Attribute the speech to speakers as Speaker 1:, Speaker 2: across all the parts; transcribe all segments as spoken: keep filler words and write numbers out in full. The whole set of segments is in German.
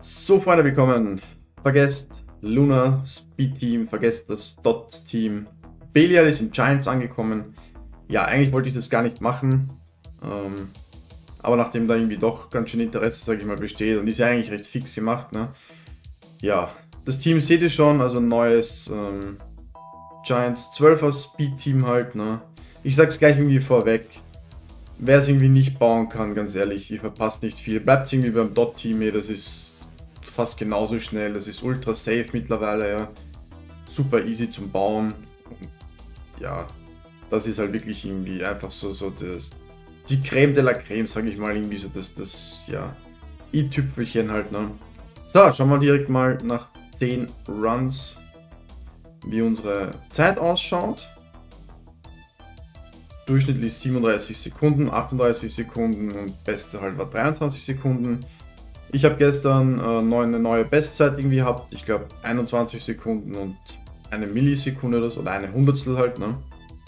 Speaker 1: So, Freunde, willkommen. Vergesst Luna Speed Team, vergesst das Dots Team. Belial ist in Giants angekommen. Ja, eigentlich wollte ich das gar nicht machen. Ähm, aber nachdem da irgendwie doch ganz schön Interesse, sage ich mal, besteht und ist ja eigentlich recht fix gemacht, ne? Ja, das Team seht ihr schon, also ein neues ähm, Giants zwölfer Speed Team halt, ne? Ich sag's gleich irgendwie vorweg. Wer es irgendwie nicht bauen kann, ganz ehrlich, ihr verpasst nicht viel. Bleibt irgendwie beim Dot Team, ey, das ist fast genauso schnell, das ist ultra safe mittlerweile, ja. Super easy zum Bauen. Und ja, das ist halt wirklich irgendwie einfach so, so das, die Creme de la Creme, sage ich mal, irgendwie so das, das, ja, i-Tüpfelchen halt, ne. So, schauen wir direkt mal nach zehn Runs, wie unsere Zeit ausschaut. Durchschnittlich siebenunddreißig Sekunden, achtunddreißig Sekunden und beste halt war dreiundzwanzig Sekunden. Ich habe gestern äh, eine neue Bestzeit irgendwie gehabt, ich glaube einundzwanzig Sekunden und eine Millisekunde oder so, oder eine Hundertstel halt, ne?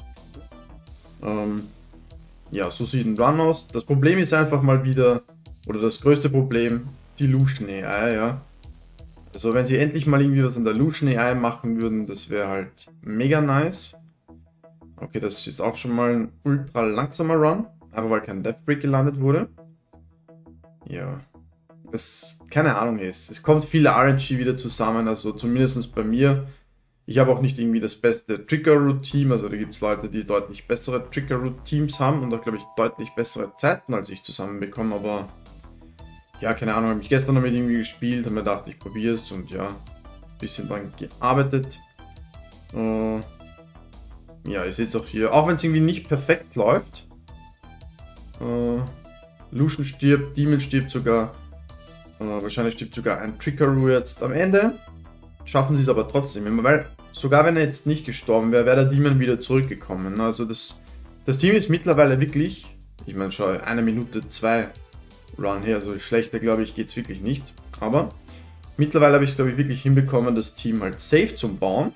Speaker 1: Ähm, ja, so sieht ein Run aus. Das Problem ist einfach mal wieder, oder das größte Problem, die Lucian A I, ja. Also wenn sie endlich mal irgendwie was an der Lucian A I machen würden, das wäre halt mega nice. Okay, das ist auch schon mal ein ultra langsamer Run, aber weil kein Death Break gelandet wurde. Ja, das, keine Ahnung ist. Es kommt viel R N G wieder zusammen, also zumindest bei mir. Ich habe auch nicht irgendwie das beste Trigger-Root-Team, also da gibt es Leute, die deutlich bessere Trigger-Root-Teams haben und auch, glaube ich, deutlich bessere Zeiten als ich zusammenbekomme, aber ja, keine Ahnung, habe ich gestern damit irgendwie gespielt, habe mir gedacht, ich probiere es und ja, ein bisschen dran gearbeitet. Äh, Ja, ihr seht es auch hier, auch wenn es irgendwie nicht perfekt läuft. Äh, Lucian stirbt, Demon stirbt sogar. Äh, wahrscheinlich stirbt sogar ein Trickaroo jetzt am Ende. Schaffen sie es aber trotzdem immer, weil sogar wenn er jetzt nicht gestorben wäre, wäre der Demon wieder zurückgekommen. Also das, das Team ist mittlerweile wirklich, ich meine, schau, eine Minute zwei Run her, also schlechter glaube ich geht es wirklich nicht. Aber mittlerweile habe ich es glaube ich wirklich hinbekommen, das Team halt safe zum Bauen.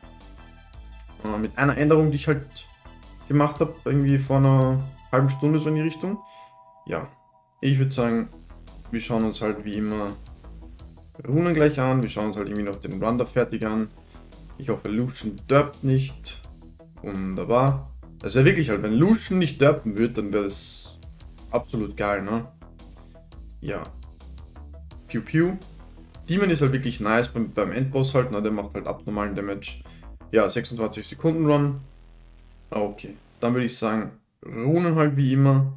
Speaker 1: Mit einer Änderung, die ich halt gemacht habe, irgendwie vor einer halben Stunde so in die Richtung. Ja, ich würde sagen, wir schauen uns halt wie immer Runen gleich an. Wir schauen uns halt irgendwie noch den Run da fertig an. Ich hoffe, Lucian derbt nicht. Wunderbar. Das wäre wirklich halt, wenn Lucian nicht derben würde, dann wäre das absolut geil, ne? Ja. Pew Pew. Demon ist halt wirklich nice beim, beim Endboss halt, ne? Der macht halt abnormalen Damage. Ja, sechsundzwanzig Sekunden Run. Okay, dann würde ich sagen, Runen halt wie immer.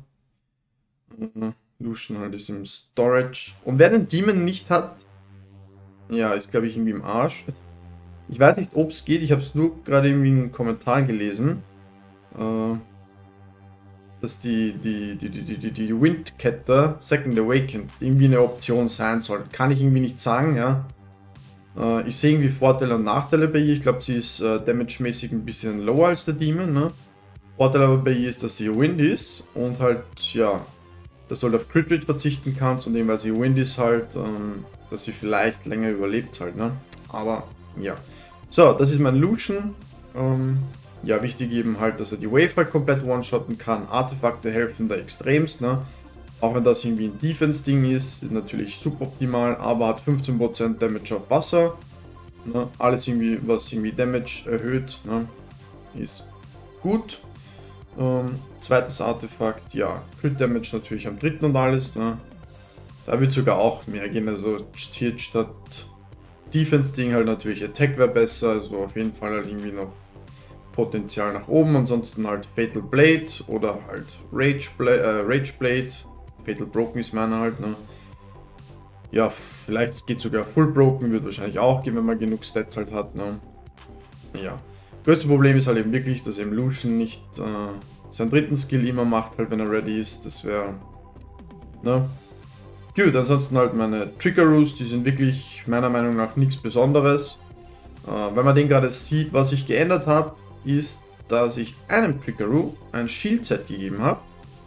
Speaker 1: Lucian halt ist im Storage. Und wer den Demon nicht hat, ja, ist glaube ich irgendwie im Arsch. Ich weiß nicht, ob es geht, ich habe es nur gerade irgendwie in einen Kommentar gelesen, äh, dass die, die, die, die, die, die Windcatter Second Awakened irgendwie eine Option sein soll. Kann ich irgendwie nicht sagen, ja. Ich sehe irgendwie Vorteile und Nachteile bei ihr. Ich glaube, sie ist äh, damage-mäßig ein bisschen lower als der Demon. Ne? Vorteil aber bei ihr ist, dass sie Wind ist und halt, ja, dass du halt auf Crit Rate verzichten kannst und eben weil sie Wind ist halt, ähm, dass sie vielleicht länger überlebt halt. Ne? Aber ja. So, das ist mein Lucian. Ähm, ja, wichtig eben halt, dass er die Wave halt komplett one-shotten kann. Artefakte helfen da extremst. Ne? Auch wenn das irgendwie ein Defense-Ding ist, ist natürlich suboptimal, aber hat fünfzehn Prozent Damage auf Wasser. Ne? Alles irgendwie, was irgendwie Damage erhöht, ne? Ist gut. Ähm, zweites Artefakt, ja, Crit Damage natürlich am dritten und alles. Ne? Da wird sogar auch mehr gehen, also hier statt Defense-Ding halt natürlich Attack wäre besser, also auf jeden Fall halt irgendwie noch Potenzial nach oben. Ansonsten halt Fatal Blade oder halt Rage Blade. Äh, Rage Blade. Fatal Broken ist meiner halt, ne? Ja, vielleicht geht sogar Full Broken, wird wahrscheinlich auch gehen, wenn man genug Stats halt hat, ne? Ja. Größte Problem ist halt eben wirklich, dass eben Lucian nicht äh, seinen dritten Skill immer macht, halt wenn er ready ist. Das wäre, ne? Gut, ansonsten halt meine Trigger-Roos, die sind wirklich meiner Meinung nach nichts Besonderes. Äh, wenn man den gerade sieht, was ich geändert habe, ist, dass ich einem Trigger-Roo ein Shield-Set gegeben habe.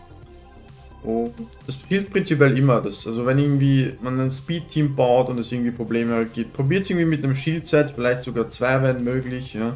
Speaker 1: Und das hilft prinzipiell immer, dass, also wenn irgendwie man ein Speed-Team baut und es irgendwie Probleme halt gibt, probiert es irgendwie mit einem Shield-Set, vielleicht sogar zwei wenn möglich, ja.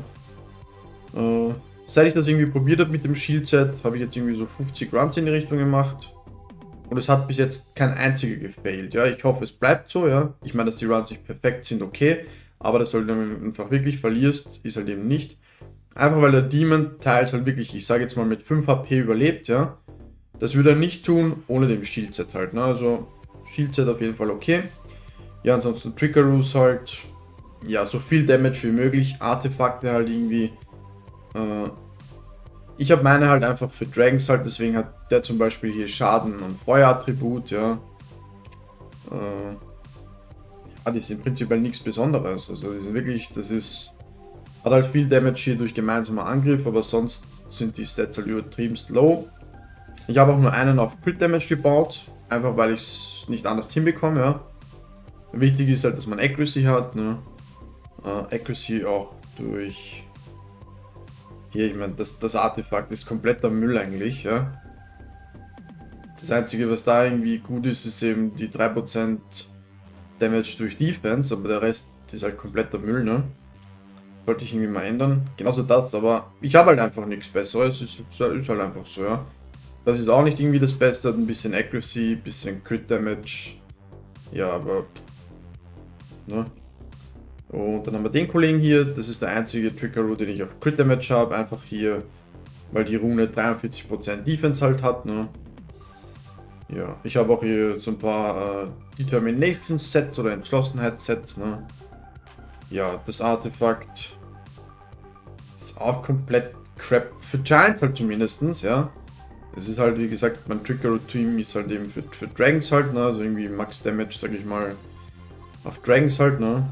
Speaker 1: Äh, seit ich das irgendwie probiert habe mit dem Shield-Set, habe ich jetzt irgendwie so fünfzig Runs in die Richtung gemacht. Und es hat bis jetzt kein einziger gefailt, ja. Ich hoffe, es bleibt so, ja. Ich meine, dass die Runs nicht perfekt sind, okay. Aber das soll, wenn du einfach wirklich verlierst, ist halt eben nicht. Einfach weil der Demon teils halt wirklich, ich sage jetzt mal, mit fünf H P überlebt, ja. Das würde er nicht tun, ohne den Shield-Set halt, ne. Also, Shield-Set auf jeden Fall okay. Ja, ansonsten Trickeroos halt, ja, so viel Damage wie möglich. Artefakte halt irgendwie. Äh, ich habe meine halt einfach für Dragons halt, deswegen hat der zum Beispiel hier Schaden und Feuerattribut, ja. Äh, ja, die sind prinzipiell nichts Besonderes. Also die sind wirklich, das ist, hat halt viel Damage hier durch gemeinsamer Angriff, aber sonst sind die Stats halt übertriebenst low. Ich habe auch nur einen auf Crit Damage gebaut, einfach weil ich es nicht anders hinbekomme, ja. Wichtig ist halt, dass man Accuracy hat, ne. Äh, Accuracy auch durch... Hier, ich meine, das, das Artefakt ist kompletter Müll eigentlich, ja. Das einzige, was da irgendwie gut ist, ist eben die drei Prozent Damage durch Defense, aber der Rest ist halt kompletter Müll, ne. Sollte ich irgendwie mal ändern. Genauso das, aber ich habe halt einfach nichts Besseres, es ist, ist halt einfach so, ja. Das ist auch nicht irgendwie das Beste, hat ein bisschen Accuracy, ein bisschen Crit Damage. Ja, aber... Ne. Und dann haben wir den Kollegen hier, das ist der einzige Trickeroo, den ich auf Crit Damage habe, einfach hier, weil die Rune dreiundvierzig Prozent Defense halt hat, ne. Ja, ich habe auch hier so ein paar äh, Determination Sets oder Entschlossenheit Sets, ne. Ja, das Artefakt ist auch komplett crap, für Giants halt zumindestens, ja. Es ist halt, wie gesagt, mein Trickeroo-Team ist halt eben für, für Dragons halt, ne, also irgendwie Max Damage, sag ich mal, auf Dragons halt, ne.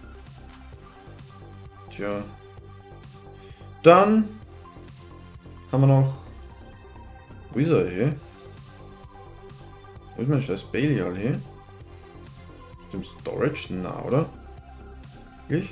Speaker 1: Tja. Dann haben wir noch... Wo ist er hier? Wo ist mein scheiß Belial hier? Ist im Storage? Na, oder? Wirklich?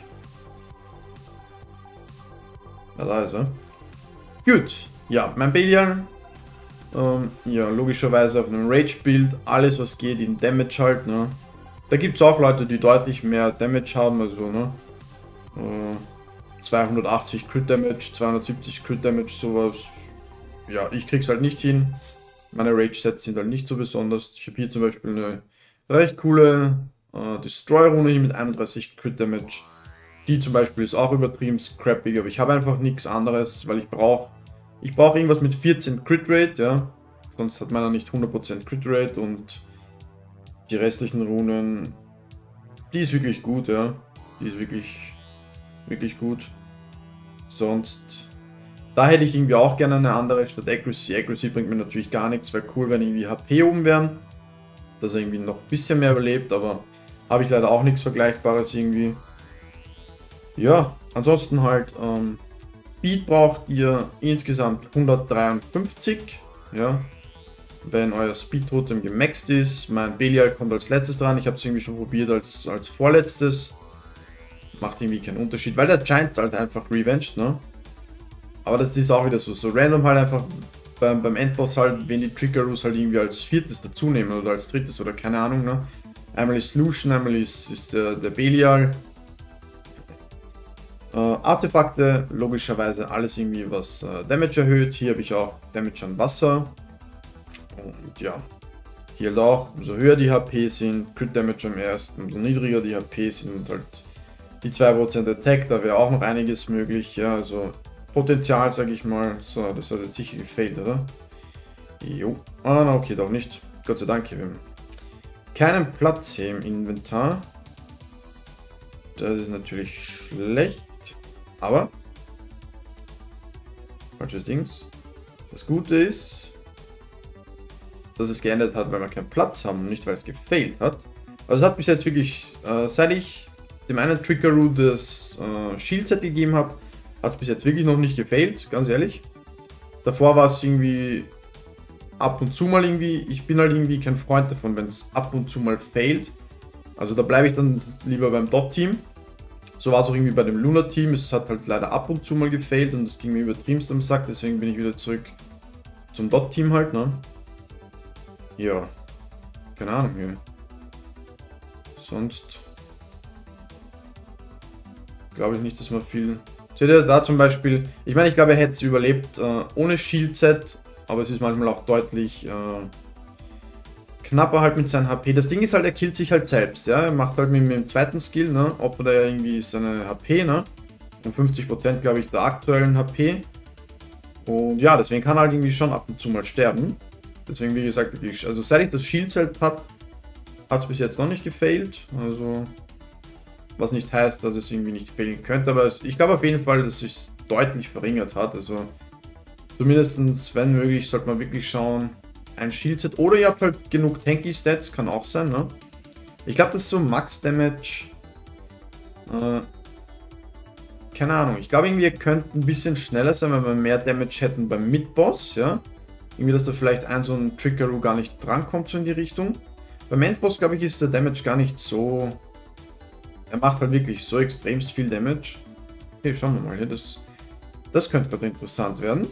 Speaker 1: Ja, da ist er. Gut. Ja, mein Belial. Ähm, ja, logischerweise auf einem Rage-Build. Alles, was geht, in Damage halt, ne? Da gibt es auch Leute, die deutlich mehr Damage haben, also, ne? Äh, zweihundertachtzig Crit Damage, zweihundertsiebzig Crit Damage, sowas. Ja, ich krieg's halt nicht hin. Meine Rage-Sets sind halt nicht so besonders. Ich habe hier zum Beispiel eine recht coole äh, Destroy-Rune hier mit einunddreißig Crit Damage. Die zum Beispiel ist auch übertrieben scrappig, aber ich habe einfach nichts anderes, weil ich brauche ich brauche irgendwas mit vierzehn Crit Rate, ja. Sonst hat meiner nicht hundert Prozent Crit Rate und die restlichen Runen, die ist wirklich gut, ja. Die ist wirklich, wirklich gut. Sonst, da hätte ich irgendwie auch gerne eine andere statt Accuracy. Accuracy bringt mir natürlich gar nichts, wäre cool, wenn irgendwie H P oben wären. Dass er irgendwie noch ein bisschen mehr überlebt, aber habe ich leider auch nichts Vergleichbares irgendwie. Ja, ansonsten halt, ähm, Speed braucht ihr insgesamt hundertdreiundfünfzig, ja. Wenn euer Speed Totem gemaxt ist. Mein Belial kommt als letztes dran, ich habe es irgendwie schon probiert als, als vorletztes. Macht irgendwie keinen Unterschied, weil der Giant halt einfach revenged, ne? Aber das ist auch wieder so, so random halt einfach beim, beim Endboss halt, wenn die Trickeroos halt irgendwie als viertes dazu nehmen oder als drittes oder keine Ahnung, ne? Einmal ist Lucian, einmal ist, ist der, der Belial. Äh, Artefakte, logischerweise alles irgendwie was äh, Damage erhöht. Hier habe ich auch Damage an Wasser. Und ja, hier halt auch, umso höher die H P sind, Crit Damage am ersten, umso niedriger die H P sind und halt die zwei Prozent Attack, da wäre auch noch einiges möglich, ja, also Potenzial, sage ich mal. So, das hat jetzt sicher gefailt, oder? Jo, ah, na, okay, doch nicht. Gott sei Dank, Kevin. Keinen Platz hier im Inventar. Das ist natürlich schlecht, aber falsches Dings. Das Gute ist, dass es geändert hat, weil wir keinen Platz haben und nicht, weil es gefailt hat. Also es hat bis jetzt wirklich, äh, seit ich dem einen Trickeroo das äh, Shield-Set gegeben habe, hat es bis jetzt wirklich noch nicht gefailt, ganz ehrlich. Davor war es irgendwie ab und zu mal irgendwie, ich bin halt irgendwie kein Freund davon, wenn es ab und zu mal failt. Also da bleibe ich dann lieber beim Dot-Team. So war es auch irgendwie bei dem Luna-Team, es hat halt leider ab und zu mal gefailt und das ging mir übertriebenst am Sack, deswegen bin ich wieder zurück zum Dot-Team halt, ne? Ja, keine Ahnung hier. Sonst glaube ich nicht, dass man viel... Seht ihr da zum Beispiel, ich meine, ich glaube, er hätte es überlebt äh, ohne Shield-Set, aber es ist manchmal auch deutlich, äh, knapper halt mit seinem H P. Das Ding ist halt, er killt sich halt selbst, ja. Er macht halt mit, mit dem zweiten Skill, ne, opfert er irgendwie seine H P, ne. Um fünfzig Prozent, glaube ich, der aktuellen H P. Und ja, deswegen kann er halt irgendwie schon ab und zu mal sterben. Deswegen, wie gesagt, also seit ich das Shield-Set habe, hat es bis jetzt noch nicht gefailt. Also, was nicht heißt, dass es irgendwie nicht failen könnte, aber es, ich glaube auf jeden Fall, dass es sich deutlich verringert hat. Also, zumindest, wenn möglich, sollte man wirklich schauen, ein Shield-Set. Oder ihr habt halt genug Tanky-Stats, kann auch sein, ne? Ich glaube, das ist so Max-Damage. Äh, keine Ahnung. Ich glaube, irgendwie, ihr könnt ein bisschen schneller sein, wenn wir mehr Damage hätten beim Mid-Boss, ja? Irgendwie, dass da vielleicht ein so ein Trickaroo gar nicht drankommt, so in die Richtung. Beim Endboss, glaube ich, ist der Damage gar nicht so... Er macht halt wirklich so extremst viel Damage. Okay, schauen wir mal hier. Das, das könnte gerade interessant werden.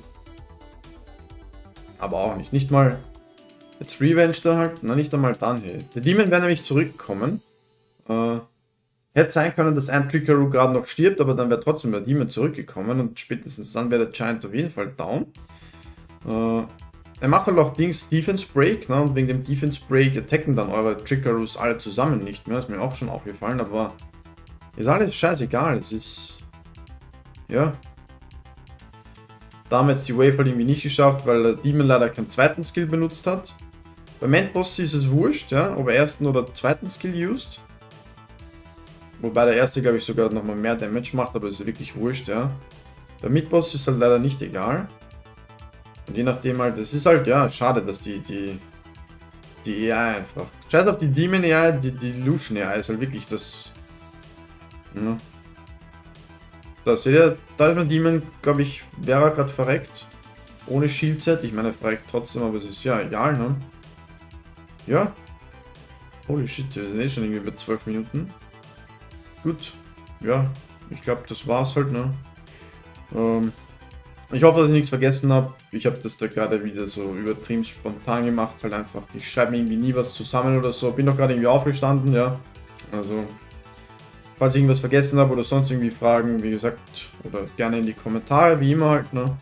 Speaker 1: Aber auch nicht. Nicht mal... Jetzt Revenge da halt. Na, nicht einmal dann hier. Die Demon werden nämlich zurückkommen. Äh, hätte sein können, dass ein Trickaroo gerade noch stirbt, aber dann wäre trotzdem der Demon zurückgekommen. Und spätestens dann wäre der Giant auf jeden Fall down. Äh... Er macht halt auch Dings Defense Break, ne? Und wegen dem Defense Break attacken dann eure Trickaroos alle zusammen nicht mehr. Ist mir auch schon aufgefallen, aber ist alles scheißegal. Es ist. Ja. Da haben jetzt die Wave halt irgendwie nicht geschafft, weil der Demon leider keinen zweiten Skill benutzt hat. Beim Endboss ist es wurscht, ja, ob er ersten oder zweiten Skill used. Wobei der erste, glaube ich, sogar nochmal mehr Damage macht, aber es ist wirklich wurscht, ja. Beim Midboss ist halt leider nicht egal. Und je nachdem halt, es ist halt, ja, schade, dass die, die, die A I einfach, scheiß auf die Demon A I, die, die Illusion A I ist halt wirklich das, ja. Da seht ihr, da ist mein Demon, glaube ich, wäre gerade verreckt, ohne Shield-Set, ich meine, er verreckt trotzdem, aber es ist ja egal, ne? Ja. Holy shit, wir sind eh schon irgendwie bei zwölf Minuten. Gut, ja, ich glaube, das war's halt, ne? Ähm, Ich hoffe, dass ich nichts vergessen habe. Ich habe das da gerade wieder so übertrieben spontan gemacht. Halt einfach, ich schreibe mir irgendwie nie was zusammen oder so. Bin doch gerade irgendwie aufgestanden, ja. Also, falls ich irgendwas vergessen habe oder sonst irgendwie Fragen, wie gesagt, oder gerne in die Kommentare, wie immer halt, ne.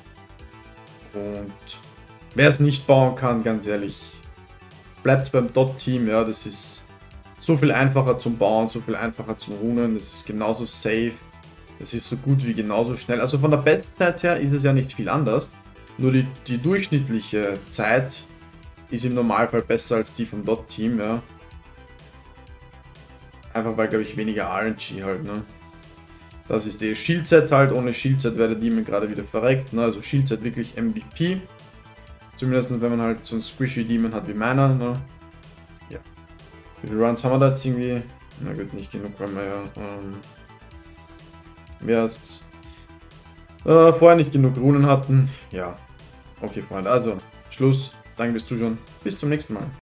Speaker 1: Und wer es nicht bauen kann, ganz ehrlich, bleibt beim Dot-Team, ja. Das ist so viel einfacher zum Bauen, so viel einfacher zum Runen. Das ist genauso safe. Es ist so gut wie genauso schnell. Also von der Bestzeit her ist es ja nicht viel anders. Nur die, die durchschnittliche Zeit ist im Normalfall besser als die vom Dot-Team, ja. Einfach weil, glaube ich, weniger R N G halt, ne. Das ist die Shield-Set halt. Ohne Shield-Set wäre der Demon gerade wieder verreckt, ne. Also Shield-Set wirklich M V P. Zumindest wenn man halt so einen squishy Demon hat wie meiner, ne. Ja. Wie viele Runs haben wir da jetzt irgendwie? Na gut, nicht genug, weil wir ja... Ähm, wir erst äh, vorher nicht genug Runen hatten. Ja, okay, Freunde, also Schluss. Danke fürs Zuschauen. Bis zum nächsten Mal.